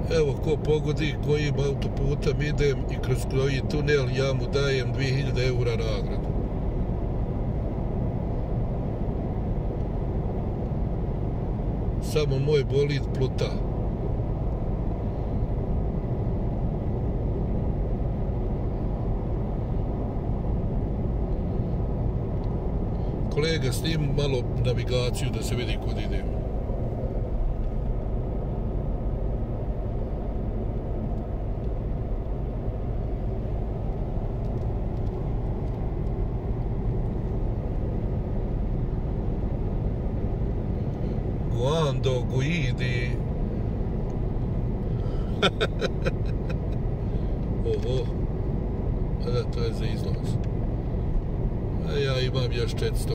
Evo, ko pogodi kojim autoputem idem i kroz koji tunel, ja mu dajem 2000 € nagradu. Samo moj bolid pluta. Kolega, snim malo navigaciju da se vidi kud idem. Quando guidi oho, to je za izlaz. A ja imam još 400